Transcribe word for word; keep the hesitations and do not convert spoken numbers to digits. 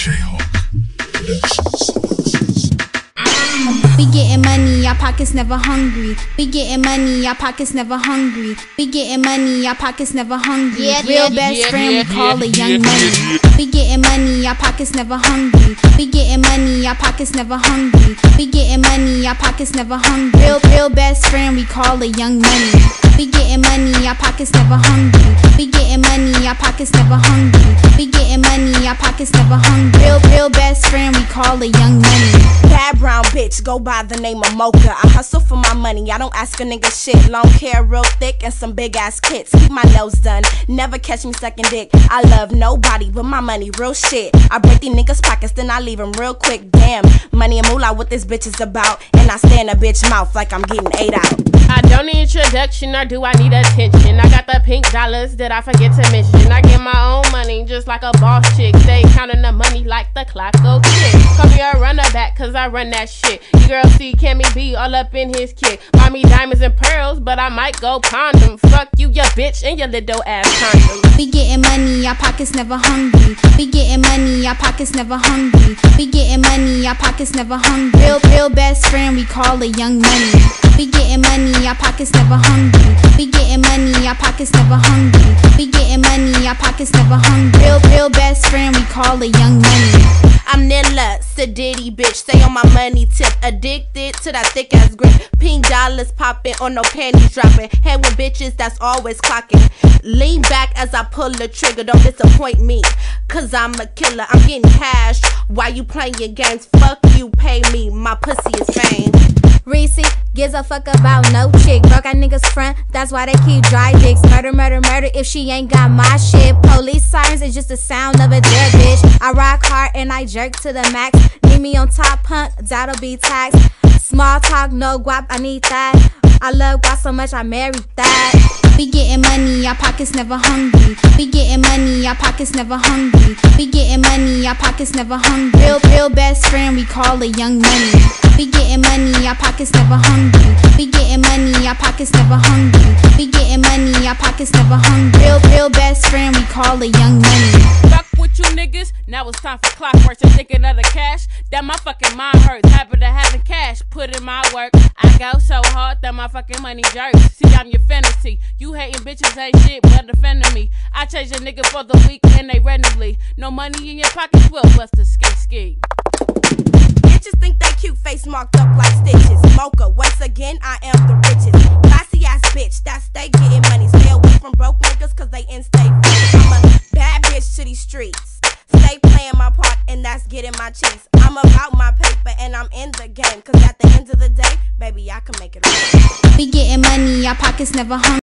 J-Hawk Productions. We getting money, our pockets never hungry. We getting money, our pockets never hungry. We getting money, our pockets never hungry. Yeah, Real yeah, best yeah, friend, yeah, we call yeah, it Young yeah, Money. yeah, We getting money, our pockets never hungry. We getting money, our pockets never hungry. We getting money, our pockets never hungry. Real, real best friend, we call it Young Money. We getting money, our pockets never hungry. We getting money, our pockets never hungry. We getting money, our pockets never hungry. Real, real best friend, we call it Young Money. Bad brown bitch, go by the name of Mocha. I hustle for my money, I don't ask a nigga shit. Long hair, real thick, and some big ass kits. Keep my nose done, never catch me sucking dick. I love nobody but my money, real shit. I break these niggas' pockets, then I leave them real quick. Damn, money and moolah, what this bitch is about. And I stay in a bitch mouth like I'm getting ate out. I don't need introduction, or do I need attention? I got the pink dollars that I forget to mention. I get my own money just like a boss chick. Stay counting the money like the clock go tick. Call me a runner back cause I run that shit. You girls see Cammy B all up in his kit. Buy me diamonds and pearls, but I might go pawn them. Fuck you, your bitch, and your little ass condom. We getting money, our pockets never hungry. We getting money, our pockets never hungry. We getting money, our pockets never hungry. Real, real best friend, we call it Young Money. We getting money, our pockets never hungry. We getting money, our pockets never hungry. We getting money, our pockets never hungry. Real, real best friend, we call it Young Money. I'm Nilla, Sadiddy bitch, stay on my money tip. Addicted to that thick ass grip. Pink dollars popping on no panties dropping. Head with bitches that's always clocking. Lean back as I pull the trigger, don't disappoint me, cause I'm a killer. I'm getting cash while you playing your games. Fuck you, pay me, my pussy is fame. Reese gives a fuck about no chick. Broke out niggas front, that's why they keep dry dicks. Murder, murder, murder if she ain't got my shit. Police sirens is just the sound of a dead bitch. I rock hard and I jerk to the max. Need me on top, punk, that'll be tax. Small talk, no guap, I need that. I love guap so much I married that. We getting money, our pockets never hungry. We getting money, our pockets never hungry. We getting money, our pockets never hungry. Real, real best friend, we call it Young Money. We getting money, our pockets never hungry. We getting money, our pockets never hungry. We getting money, our pockets never hungry. Real, real best friend, we call it Young Money. Fuck with you niggas, now it's time for clockwork. I'm thinking of the cash, that my fucking mind hurts. Happy to have the cash, put in my work. I go so hard that my fucking money jerks. See, I'm your fantasy. You hating bitches ain't shit but defending me. I change a nigga for the week and they randomly. No money in your pockets, will bust a ski ski. Bitches think they cute, face marked up like stitches. Mocha, once again, I am the richest. Classy ass bitch, that stay getting money. Stay away from broke niggas cause they in stay free. I'm a bad bitch to these streets. Stay playing my part and that's getting my cheeks. I'm about my paper and I'm in the game. Cause at the end of the day, baby, I can make it all. We getting money, our pockets never hungry.